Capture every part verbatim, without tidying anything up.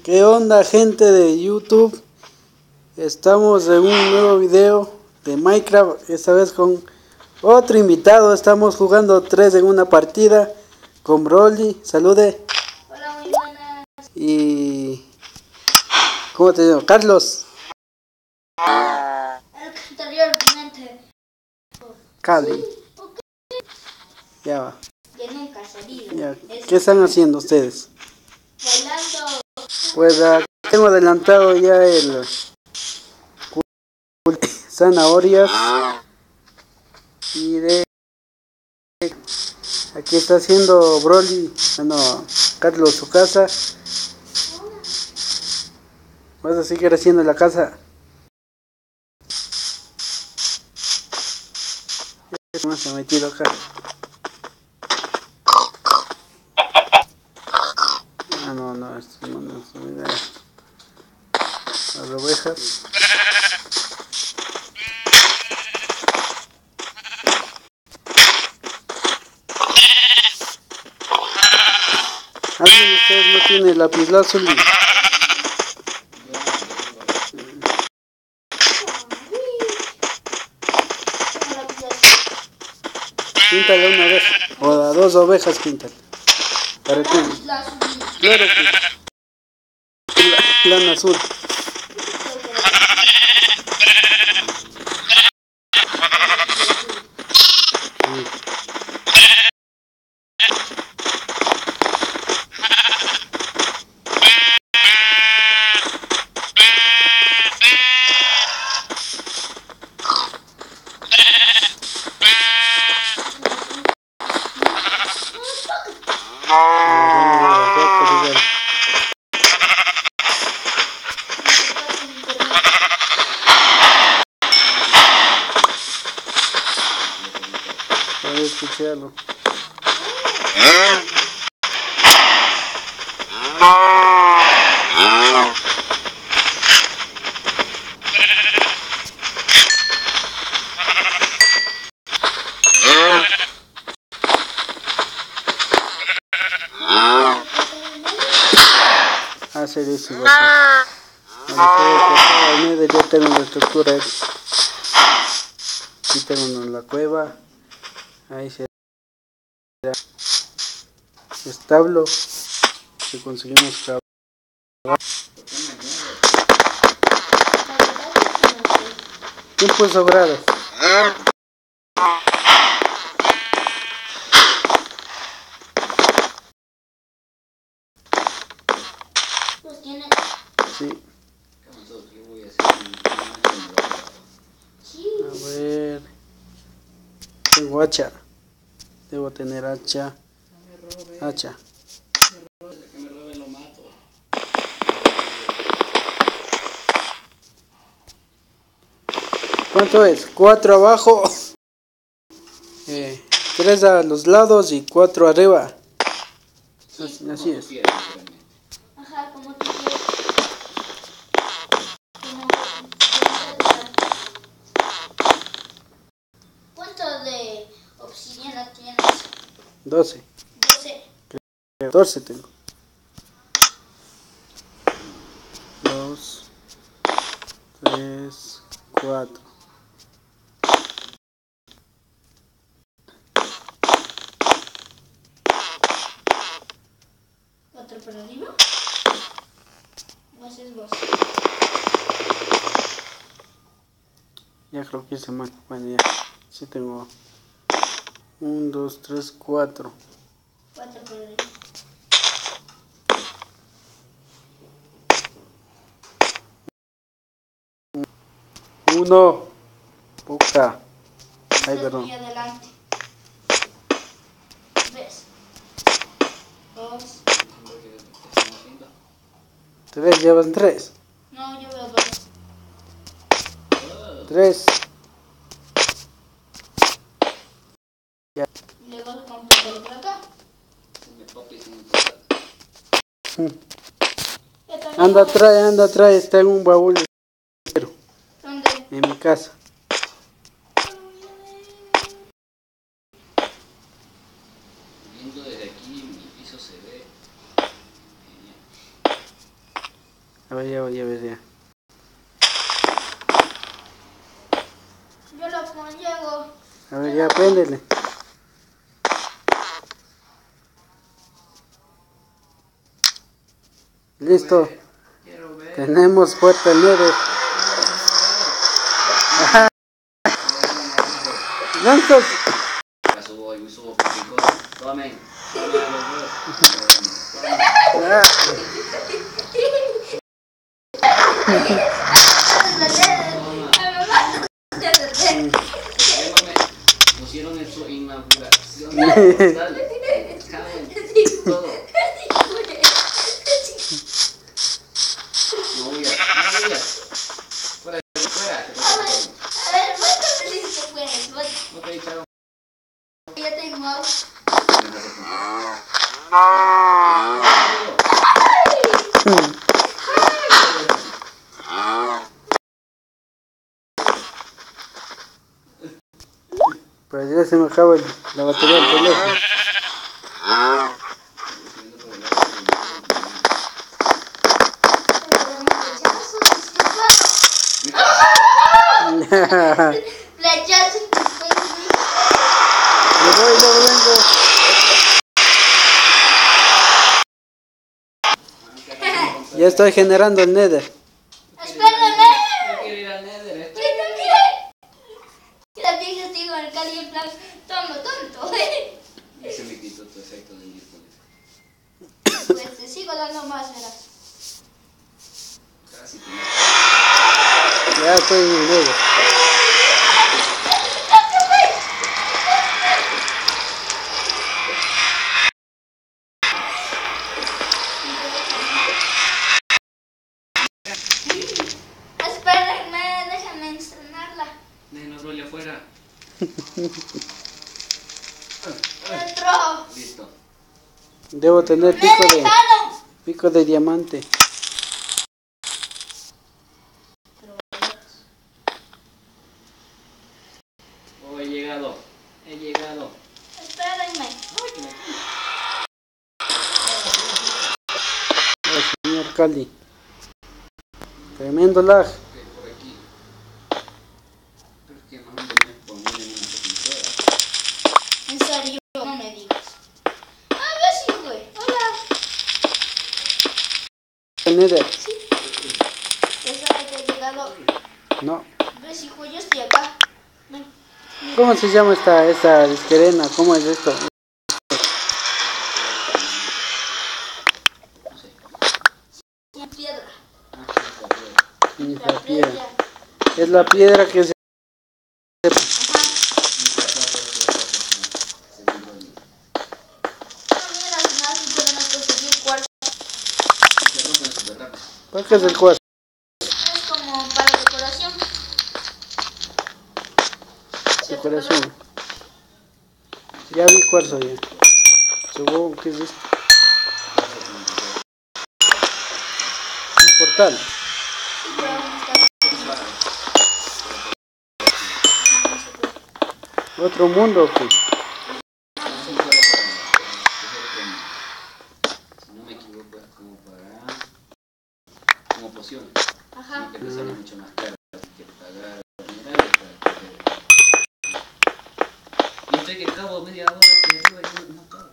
¿Qué onda, gente de YouTube? Estamos en un nuevo video de Minecraft, esta vez con otro invitado. Estamos jugando tres en una partida con Broly. Salude. Hola, muy buenas. Y... ¿cómo te llamo? Carlos. El que anteriormente. Cali. Sí, okay. Ya va. Que nunca ha salido. Ya. Es ¿Qué están haciendo ustedes? bailando. Pues aquí tengo adelantado ya el... zanahorias. Y de... aquí está haciendo Broly, bueno, Carlos su casa. Vas a seguir haciendo la casa. ¿Qué más se ha metido acá? Ah, no, no, esto no, no, esto, mira esto. Las ovejas. ¿Alguien de ustedes no tiene lapislázuli? Píntale una oveja, o a dos ovejas píntale. Para ti. Claro que la, lana azul. A ver, escucharlo. Hacer eso igual. Ya tengo la estructura. Aquí tengo la cueva. Ahí se establo que conseguimos trabajar. Tiempo sobrado. Pues tiene. Sí. Sí. A ver. Tengo hacha. Debo tener hacha. Hacha. ¿Cuánto es? Cuatro abajo. Eh, tres a los lados y cuatro arriba. Así, así es. Ajá, como tú quieres. Como, ¿cuánto de obsidiana tienes? Doce. doce. Catorce tengo. Dos. Tres. Cuatro. ¿Cuatro para arriba? ¿O haces vos? Ya creo que hice mal. Bueno, ya. Sí tengo. Un, dos, tres, cuatro. Cuatro para arriba. Uno. Poca. Ay, perdón. Muy adelante. ¿Ves? Dos. Tres, llevan tres. No, yo veo dos. Tres. Ya. Y luego completo por acá. Anda, trae, anda, trae. Está en un baúl. ¿Dónde? En mi casa. Viendo desde aquí mi piso se ve A ver, ya, ya, ya, ya. Yo lo pongo, llego. A ver, ya, préndele. Listo. Quiero ver. Tenemos puerta libre. Ajá. ¿Cuántos? La subo y subo pico. Tomen. Tomen a los dos. Ah. Llévame. Pusieron en su inauguración. Dale. Caben. Todo. No huyas. No huyas. Fuera. Fuera. A ver, vos te dices que puedes. Vos No te he echado. ya tengo agua. Pues ya se me acaba el- la batería del teléfono. Flechazo y después Me voy, luego vengo. Ya estoy generando el nether. espérame. Yo quiero ir al Nether. Yo también. Yo también estoy con el Cali en plan tonto, tonto. Ese me quitó tu efecto de miércoles. Pues te sigo dando más, verás. Casi. Ya estoy en el nether. Espérame, déjame estrenarla. Déjenos rollo afuera. Dentro. Listo. Debo tener ¡Me pico de, dejaron! pico de diamante. Oh, he llegado. He llegado. Espérenme. Oh, señor Cali. Tremendo lag. Ok, por aquí. Pero es que no me tenés que poner en una computadora. En serio, no me digas. A ver si fue. Hola. El nether. Sí. Pensaba que he llegado. No. ¿Ves, hijo? Yo estoy acá. Ven. ¿Cómo se llama esta, esta disquerena? ¿Cómo es esto? No sé. En piedra. Ah, sí, Ni La la piedra. piedra. Es la piedra que se... Ajá. No, mira, al final sí podemos conseguir cuarzo. Se rompen súper rápido. ¿Para qué es el cuarzo? Es como para decoración. Decoración. Ya vi cuarzo ya. Supongo que es esto. Un portal. Otro mundo, ¿o qué? Si no me equivoco, es como para. Como pociones. Ajá. Tiene que te sale mucho más caro. Si quieres pagar minerales para que te- Y estoy que acabo media hora hacia arriba y no, no acabo.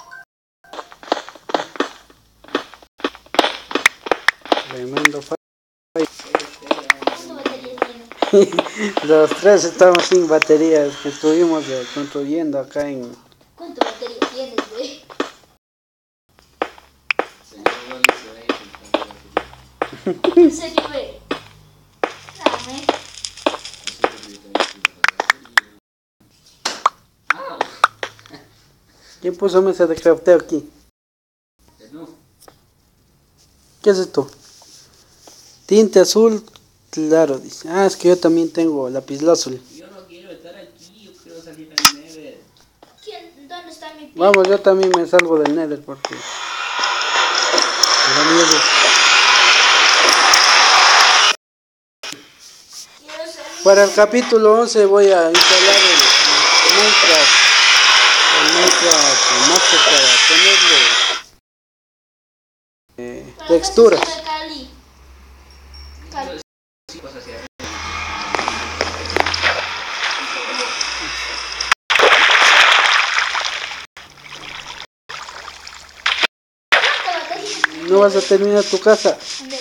Tremendo fa- ¿Cuántas baterías tiene? Los tres estamos sin baterías que estuvimos eh, construyendo acá en... ¿Cuántas baterías tienes, güey? Señor Wally se va a ir con tanta En serio, güey. Dame. ¡Au! ¿Quién puso mesa de crafteo aquí? No. ¿Qué es esto? Tinte azul claro, dice. Ah, es que yo también tengo lapislázuli. Yo no quiero estar aquí, yo quiero salir al Nether. ¿Quién? ¿Dónde está mi pie? Vamos, yo también me salgo del nether porque... la nieve. Quiero salir. Para el capítulo once voy a instalar el Minecraft. El Minecraft Master para ponerle eh, Para texturas. cosas de Cali. Cali. Sí, pues hacia arriba. No vas a terminar tu casa. ¿Dónde?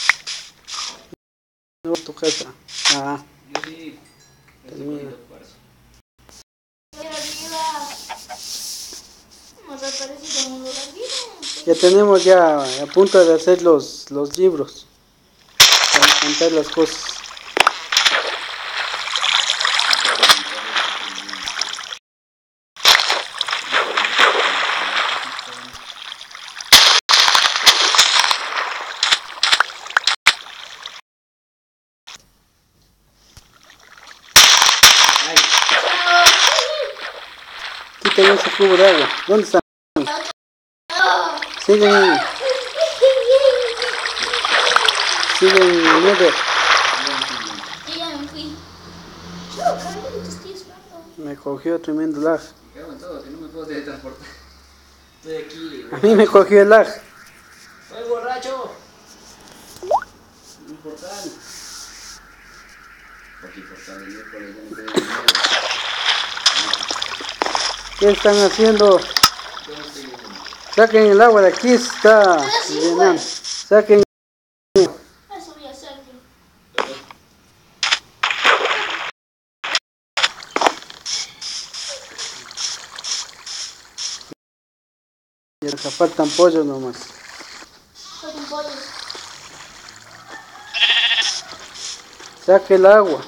No, tu casa. Ah, Yo sí. Estoy Termina. bonito por eso. Pero arriba. Hemos aparecido en un lugar bien. ya tenemos ya a punto de hacer los, los libros. Para contar las cosas. Ay, Quiten ese cubo de agua. ¿Dónde están? Siguen, siguen, Nether. Yo ya me fui. Yo, Carlos, te estoy esperando. Me cogió tremendo lag. me cago en todo, que no me puedo teletransportar. Estoy aquí. A mí me cogió el lag. ¡Soy borracho! Un portal. Aquí portal, el miércoles ya me quedé en medio. ¿Qué están haciendo? Yo no estoy viendo. Saquen el agua de aquí, está llenando. Saquen. Eso voy a hacer. Ya faltan pollos nomás. Soy un pollo. Saque el agua.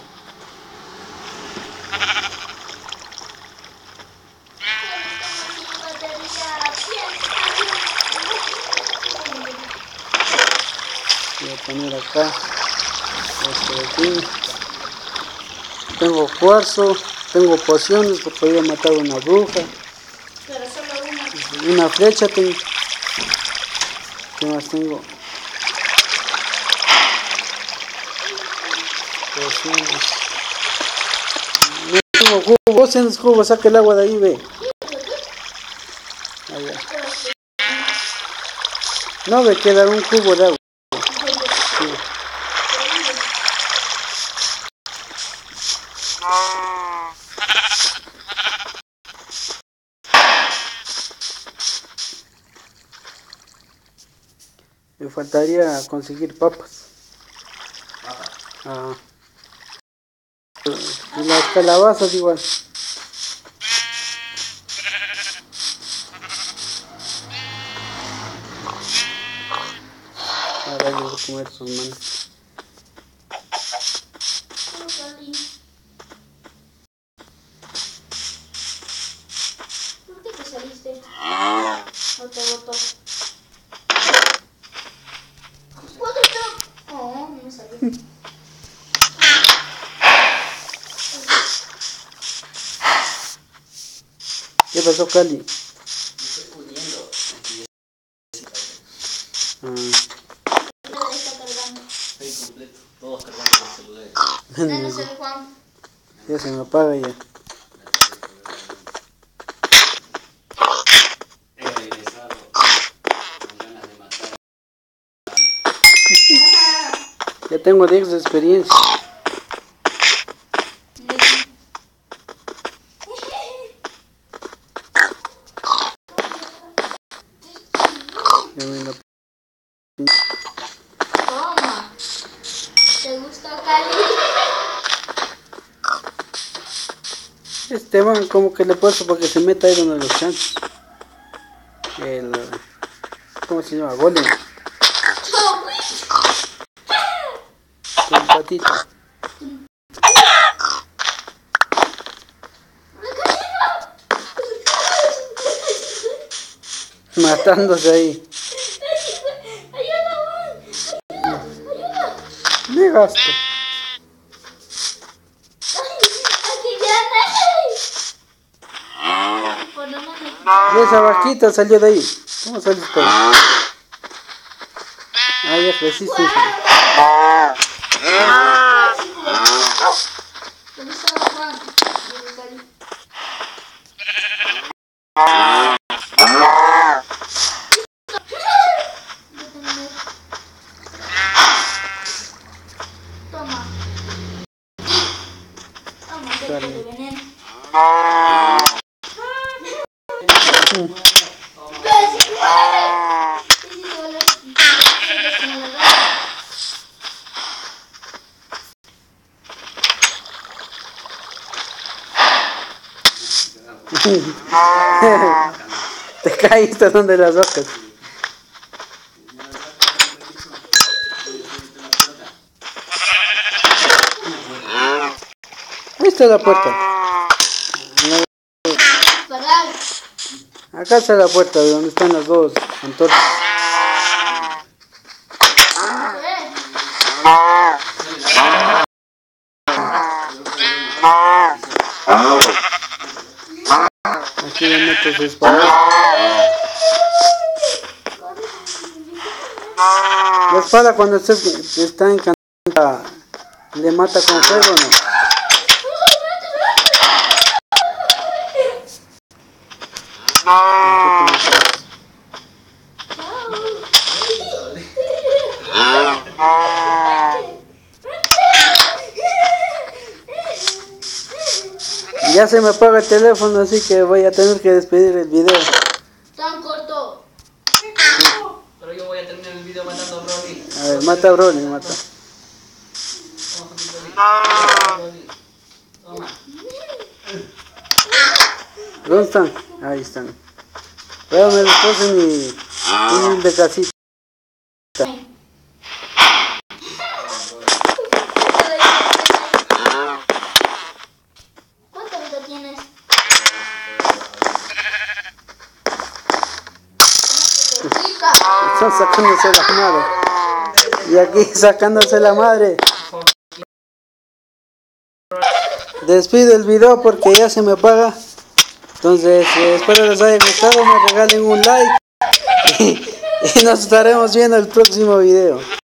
Voy a poner acá. Esto de aquí. Tengo cuarzo. Tengo pociones porque voy a matar una bruja. Pero solo una. Una flecha tengo. ¿Qué más tengo? Pociones. No tengo jugo. Vos tienes jugo, saca el agua de ahí, ve. Allá. No, me queda un cubo de agua. Sí. Me faltaría conseguir papas. Papa. Ah. Y las calabazas igual. Ahora yo voy a comer sus manos. ¿Por qué te saliste? No te botó. ¿Cuánto te... Oh, no me salí. ¿Qué pasó, Cali? Me estoy poniendo. Ah. No está cargando. Estoy completo. Todos cargando los celulares. Menos el Juan. Ya se me apaga ya. He regresado con ganas de matar. Ya tengo diez de experiencia. Ya me la... Toma. ¿Te gustó, Cali? Este man como que le he puesto para que se meta ahí donde los chanchos. El... ¿Cómo se llama? Golem. Con patito. Matándose ahí. Ayuda, ayuda. Me gasto. Aquí viene. Por lo menos. Y esa vaquita salió de ahí. ¿Cómo salió todo? Ah, ya creciste. ¿Dónde estaba Juan? Te caíste donde las rocas. Ahí está la puerta. Acá está la puerta de donde están las dos antorchas. Aquí le meto su espada. La espada cuando está, está encantada le mata con fuego, ¿no? Ya se me apaga el teléfono, así que voy a tener que despedir el video. Tan corto. Pero yo voy a terminar el video matando a Broly. A ver, mata a Broly, mata. Toma. ¿Dónde están? Ahí están. Véame después en mi humilde casita. ¿Cuánta vida tienes? Están sacándose la madre. Y aquí sacándose la madre. Despido el video porque ya se me apaga. Entonces eh, espero les haya gustado, me regalen un like y, y nos estaremos viendo el próximo video.